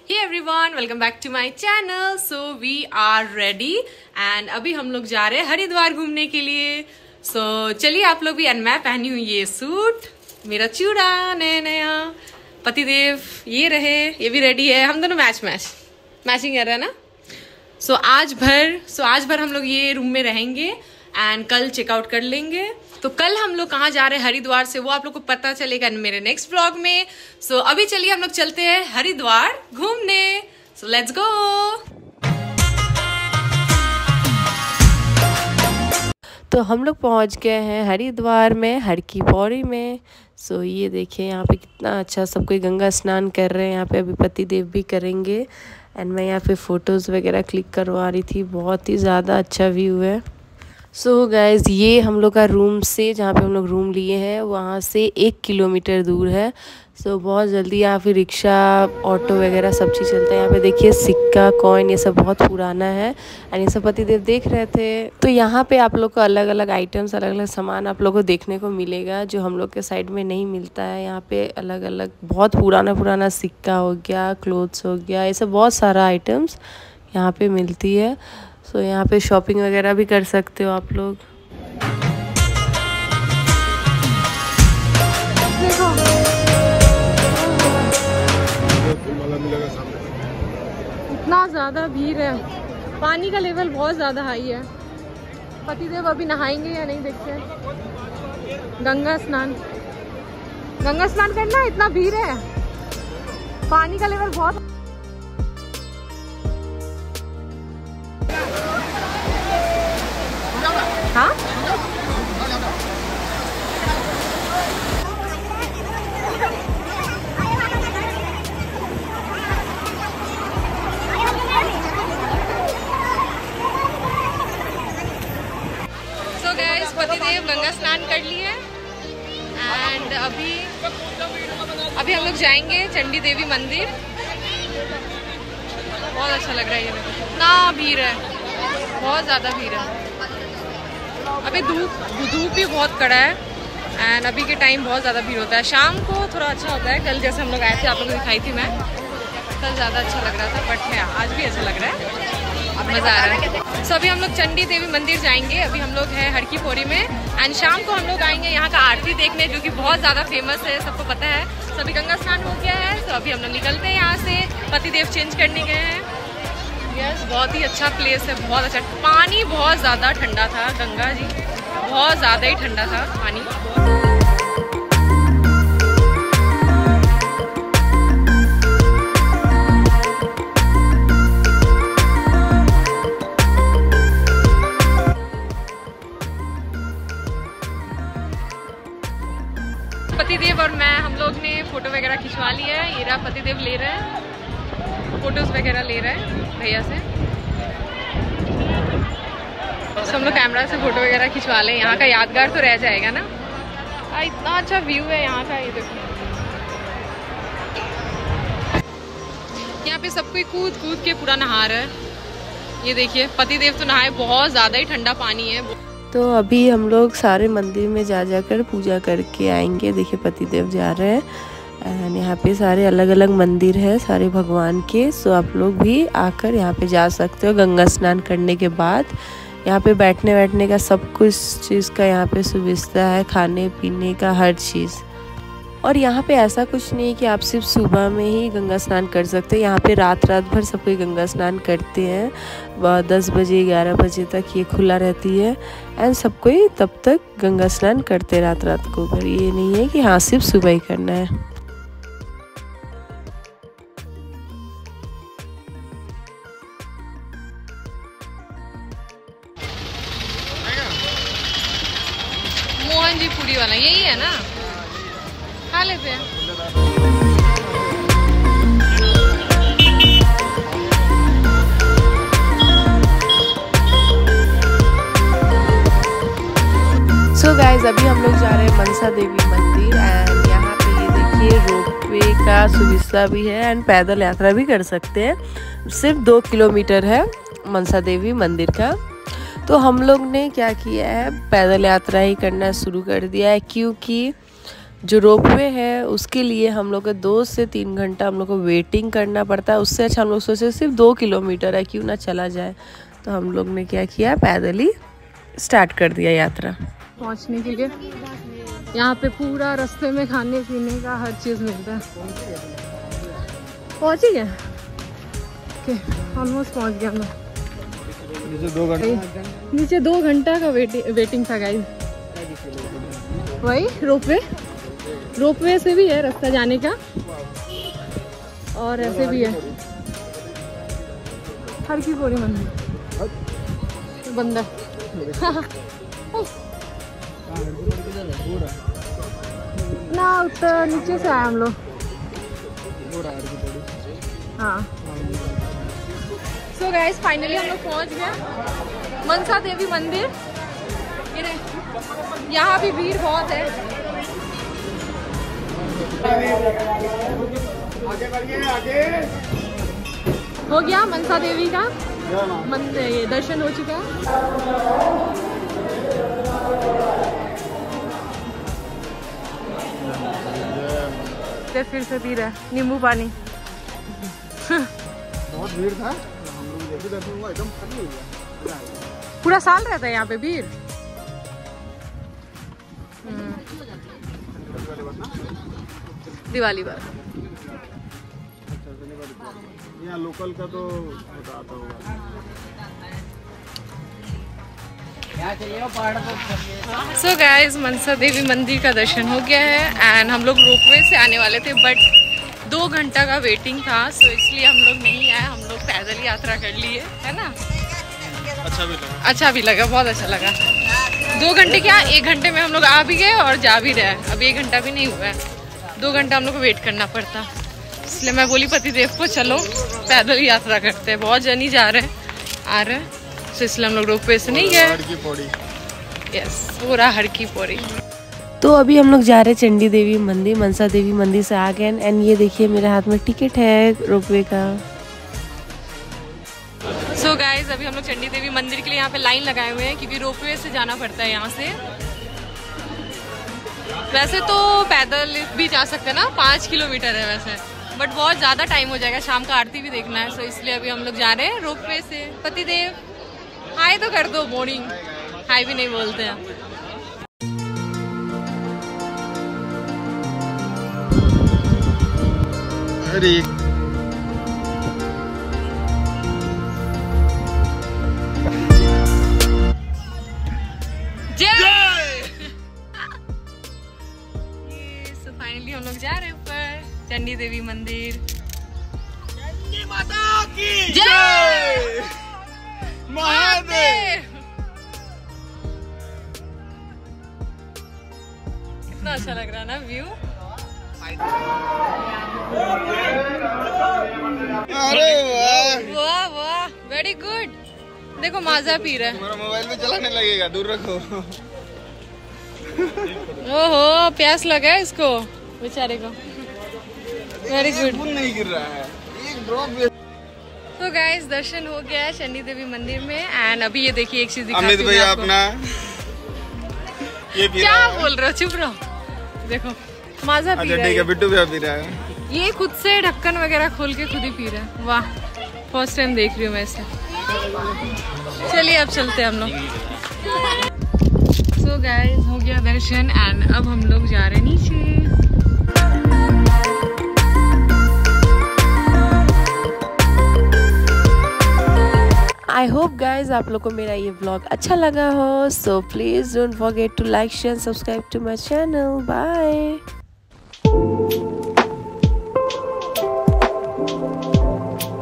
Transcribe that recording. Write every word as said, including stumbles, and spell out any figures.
Hey everyone, welcome back to my channel. So we are ready and अभी हम लोग जा रहे हैं हरिद्वार घूमने के लिए। सो so, चलिए आप लोग भी। एंड मैं पहनी हूँ ये सूट, मेरा चूड़ा नया नया, पतिदेव ये रहे, ये भी रेडी है। हम दोनों मैच मैच मैचिंग कर रहे हैं ना। सो so, आज भर सो so, आज भर हम लोग ये रूम में रहेंगे एंड कल चेकआउट कर लेंगे। तो कल हम लोग कहाँ जा रहे हैं हरिद्वार से, वो आप लोग को पता चलेगा मेरे नेक्स्ट व्लॉग में। सो so, अभी चलिए हम लोग चलते हैं हरिद्वार घूमने। So let's go. तो हम लोग पहुंच गए हैं हरिद्वार में, हर की पौड़ी में। सो so, ये देखिए यहाँ पे कितना अच्छा सब कोई गंगा स्नान कर रहे हैं। यहाँ पे अभी पतिदेव भी करेंगे एंड मैं यहाँ पे फ़ोटोज़ वगैरह क्लिक करवा रही थी। बहुत ही ज़्यादा अच्छा व्यू है। सो so गाइज़, ये हम लोग का रूम से, जहाँ पे हम लोग रूम लिए हैं, वहाँ से एक किलोमीटर दूर है। सो so, बहुत जल्दी यहाँ पे रिक्शा, ऑटो वगैरह सब चीज़ चलता है। यहाँ पे देखिए सिक्का, कॉइन, ये सब बहुत पुराना है एंड ये सब पतिदेव देख रहे थे। तो यहाँ पे आप लोग को अलग अलग आइटम्स, अलग अलग सामान आप लोग को देखने को मिलेगा जो हम लोग के साइड में नहीं मिलता है। यहाँ पे अलग अलग बहुत पुराना पुराना सिक्का हो गया, क्लोथ्स हो गया, ये सब बहुत सारा आइटम्स यहाँ पे मिलती है। सो so, यहाँ पे शॉपिंग वगैरह भी कर सकते हो आप लोग। इतना ज़्यादा भीड़ है, पानी का लेवल बहुत ज़्यादा हाई है। पतिदेव अभी नहाएंगे या नहीं देखते हैं। गंगा स्नान गंगा स्नान करना, इतना भीड़ है, पानी का लेवल बहुत। हाँ सो गाइस, पतिदेव गंगा स्नान कर लिए एंड अभी अभी हम लोग जाएंगे चंडी देवी मंदिर। बहुत अच्छा लग रहा है ये देखो, इतना भीड़ है, बहुत ज़्यादा भीड़ है। अभी धूप धूप भी बहुत कड़ा है एंड अभी के टाइम बहुत ज़्यादा भीड़ होता है। शाम को थोड़ा अच्छा होता है। कल जैसे हम लोग आए थे, आप लोगों को दिखाई थी मैं, कल ज़्यादा अच्छा लग रहा था, बट है आज भी अच्छा लग रहा है, मज़ा आ रहा है। सो अभी हम लोग चंडी देवी मंदिर जाएंगे। अभी हम लोग हैं हर की पौड़ी में एंड शाम को हम लोग आएंगे यहाँ का आरती देखने, जो कि बहुत ज़्यादा फेमस है, सबको पता है। सो अभी गंगा स्नान हो गया है, तो अभी हम लोग निकलते हैं यहाँ से। पतिदेव चेंज करने गए हैं। यस, बहुत ही अच्छा प्लेस है, बहुत अच्छा। पानी बहुत ज़्यादा ठंडा था, गंगा जी बहुत ज़्यादा ही ठंडा था पानी। पतिदेव और मैं, हम लोग ने फ़ोटो वगैरह खिंचवा लिया है। ये रहा पतिदेव ले रहे हैं, फोटोज़ वगैरह ले रहे हैं भैया से। तो हम लोग कैमरा से फ़ोटो वगैरह खिंचवा लें, यहाँ का यादगार तो रह जाएगा ना। आ, इतना अच्छा व्यू है यहाँ का, ये देखो। यहाँ पे सब कोई कूद कूद के पूरा नहा रहा है। ये देखिए पतिदेव तो नहाए, बहुत ज़्यादा ही ठंडा पानी है। तो अभी हम लोग सारे मंदिर में जा जाकर पूजा करके आएंगे। देखिए पतिदेव जा रहे हैं एंड यहाँ पे सारे अलग अलग मंदिर है, सारे भगवान के। सो आप लोग भी आकर यहाँ पे जा सकते हो। गंगा स्नान करने के बाद यहाँ पे बैठने बैठने का सब कुछ चीज़ का यहाँ पे सुविधा है, खाने पीने का हर चीज़। और यहाँ पे ऐसा कुछ नहीं है कि आप सिर्फ सुबह में ही गंगा स्नान कर सकते हो। यहाँ पे रात रात भर सब कोई गंगा स्नान करते हैं। दस बजे ग्यारह बजे तक ये खुला रहती है एंड सब कोई तब तक गंगा स्नान करते रात रात को। पर ये नहीं है कि हाँ सिर्फ सुबह ही करना है। मोहन जी पूरी वाला यही है ना, खा लेते हैं। सो गाइज, अभी हम लोग जा रहे हैं मनसा देवी मंदिर एंड यहाँ पे ये देखिए रोपवे का सुविधा भी है एंड पैदल यात्रा भी कर सकते हैं। सिर्फ दो किलोमीटर है मनसा देवी मंदिर का। तो हम लोग ने क्या किया है, पैदल यात्रा ही करना शुरू कर दिया है, क्योंकि जो रोपवे है उसके लिए हम लोग को दो से तीन घंटा हम लोग को वेटिंग करना पड़ता है। उससे अच्छा हम लोग सोचे सिर्फ दो किलोमीटर है, क्यों ना चला जाए। तो हम लोग ने क्या किया, पैदल ही स्टार्ट कर दिया यात्रा। पहुंचने के लिए यहाँ पे पूरा रास्ते में खाने पीने का हर चीज़ मिलता है। पहुँच ही गए, ऑलमोस्ट पहुँच गया हम लोग। नीचे दो घंटा नीचे दो घंटा का वेटिंग वेटिंग था गाइस। वही रोपवे रोपवे से भी है रास्ता जाने का, और ऐसे भी है। हर की पौड़ी मंदिर बंद है। ना उत्तर नीचे से आए हम लोग। हाँ, सो गाइस फाइनली हम लोग पहुंच गए मनसा देवी मंदिर। यहाँ भी भीड़ बहुत है। हो गया मनसा देवी का मंदिर, ये दर्शन हो चुका है। फिर से पी रहा है नींबू पानी। बहुत भीड़ था, हम लोग जब भी दर्शन हुआ एकदम खाली हो गया। पूरा साल रहता है यहाँ पे भीड़। दिवाली पर यहाँ लोकल का तो आता होगा। सो गाइस मनसा देवी मंदिर का दर्शन हो गया है एंड हम लोग रोपवे से आने वाले थे बट दो घंटा का वेटिंग था, सो इसलिए हम लोग नहीं आए। हम लोग पैदल यात्रा कर लिए, है ना। अच्छा भी लगा, अच्छा भी लगा, बहुत अच्छा लगा। दो घंटे क्या, एक घंटे में हम लोग आ भी गए और जा भी रहे। अब एक घंटा भी नहीं हुआ है, दो घंटा हम लोग को वेट करना पड़ता। इसलिए मैं बोली पतिदेव को चलो पैदल यात्रा करते हैं, बहुत जनी जा रहे हैं आ रहे हैं, तो इसलिए हम लोग रोपवे से नहीं गए। यस, पूरा हर की पौड़ी। तो अभी हम लोग जा रहे हैं चंडी देवी मंदिर। मनसा देवी मंदिर से आ गए एंड ये देखिए मेरे हाथ में टिकट है रोपवे का। सो so गाइज अभी हम लोग चंडी देवी मंदिर के लिए यहाँ पे लाइन लगाए हुए हैं क्योंकि रोपवे से जाना पड़ता है यहाँ से। वैसे तो पैदल भी जा सकते हैं ना, पाँच किलोमीटर है वैसे, बट बहुत ज़्यादा टाइम हो जाएगा, शाम का आरती भी देखना है। सो इसलिए अभी हम लोग जा रहे हैं रोपवे से। पतिदेव हाय तो कर दो, मॉर्निंग हाय भी नहीं बोलते हैं। अरे सो फाइनली हम लोग जा रहे हैं ऊपर चंडी देवी मंदिर। चंडी माता की जय, महादेव। कितना अच्छा लग रहा है ना व्यू। अरे वाह वाह वाह, वेरी गुड। देखो माजा पी रहा है। तुम्हारा मोबाइल में चलाने लगेगा, दूर रखो। ओहो प्यास लगा है इसको बेचारे को। Very good. नहीं गिर रहा है एक ड्रॉप। तो गाइस दर्शन हो गया है चंडी देवी मंदिर में एंड अभी ये देखिए एक चीज दिखाती अमित हूँ भैया आपको। अपना ये पी क्या रहा है। बोल रहे हो, चुप रहो। देखो माजा पी अच्छा रहा ठीक है, है। बिट्टू भैया पी रहा है। ये खुद से ढक्कन वगैरह खोल के खुद ही पी रहा है। वाह, फर्स्ट टाइम देख रही हूँ मैं इसे। चलिए अब चलते हैं हम लोग। सो गाइस हो गया दर्शन एंड अब हम लोग जा रहे हैं नीचे। आई होप गाइज आप लोग को मेरा ये व्लॉग अच्छा लगा हो। So please don't forget to like share subscribe to my channel. Bye.